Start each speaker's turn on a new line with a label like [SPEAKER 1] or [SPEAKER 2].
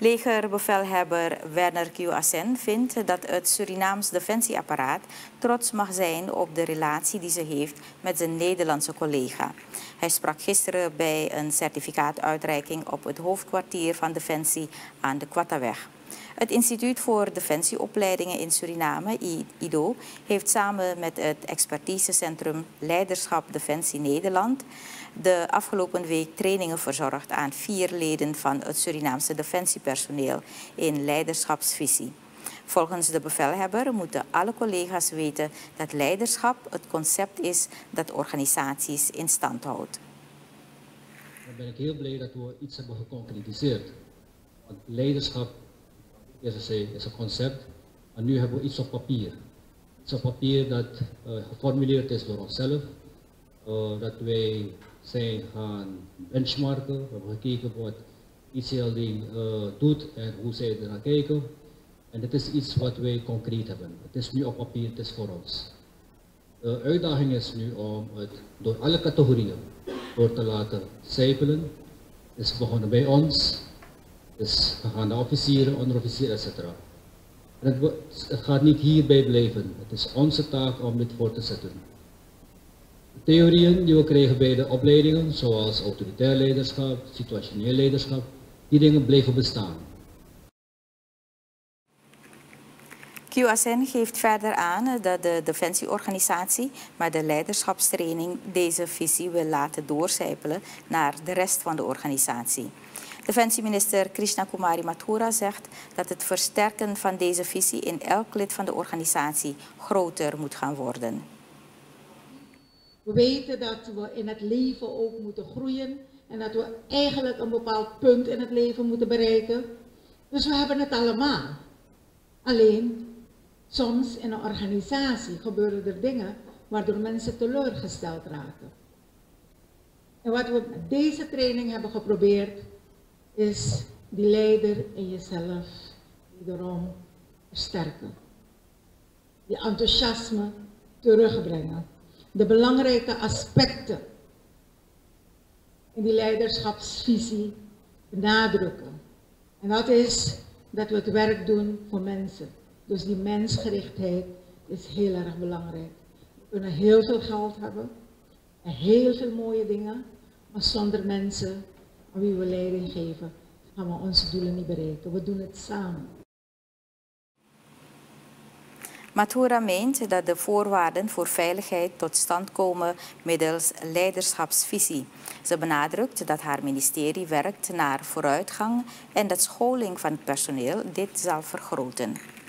[SPEAKER 1] Legerbevelhebber Werner Q-Assen vindt dat het Surinaams defensieapparaat trots mag zijn op de relatie die ze heeft met zijn Nederlandse collega. Hij sprak gisteren bij een certificaatuitreiking op het hoofdkwartier van Defensie aan de Kwattaweg. Het Instituut voor Defensieopleidingen in Suriname, IDO, heeft samen met het expertisecentrum Leiderschap Defensie Nederland de afgelopen week trainingen verzorgd aan 4 leden van het Surinaamse defensiepersoneel in leiderschapsvisie. Volgens de bevelhebber moeten alle collega's weten dat leiderschap het concept is dat organisaties in stand houdt.
[SPEAKER 2] Dan ben ik heel blij dat we iets hebben geconcretiseerd. Want leiderschap is een concept, en nu hebben we iets op papier. Iets op papier dat geformuleerd is door onszelf, dat wij zijn gaan benchmarken. We hebben gekeken wat ICLD doet en hoe zij er naar kijken. En dit is iets wat wij concreet hebben. Het is nu op papier, het is voor ons. De uitdaging is nu om het door alle categorieën door te laten sijpelen. Het is begonnen bij ons. Dus we gaan de officieren, onderofficieren, etc. En het gaat niet hierbij blijven. Het is onze taak om dit voor te zetten. De theorieën die we krijgen bij de opleidingen, zoals autoritair leiderschap, situationeel leiderschap, die dingen blijven bestaan.
[SPEAKER 1] Q-Assen geeft verder aan dat de defensieorganisatie met de leiderschapstraining deze visie wil laten doorcijpelen naar de rest van de organisatie. Defensieminister Krishna Kumari Mathura zegt dat het versterken van deze visie in elk lid van de organisatie groter moet gaan worden.
[SPEAKER 3] We weten dat we in het leven ook moeten groeien en dat we eigenlijk een bepaald punt in het leven moeten bereiken. Dus we hebben het allemaal. Alleen, soms in een organisatie gebeuren er dingen waardoor mensen teleurgesteld raken. En wat we met deze training hebben geprobeerd, is die leider in jezelf wederom versterken. Die enthousiasme terugbrengen. De belangrijke aspecten in die leiderschapsvisie benadrukken. En dat is dat we het werk doen voor mensen. Dus die mensgerichtheid is heel erg belangrijk. We kunnen heel veel geld hebben en heel veel mooie dingen, maar zonder mensen aan wie we leiding geven, gaan we onze doelen niet bereiken. We doen het samen.
[SPEAKER 1] Mathura meent dat de voorwaarden voor veiligheid tot stand komen middels leiderschapsvisie. Ze benadrukt dat haar ministerie werkt naar vooruitgang en dat scholing van het personeel dit zal vergroten.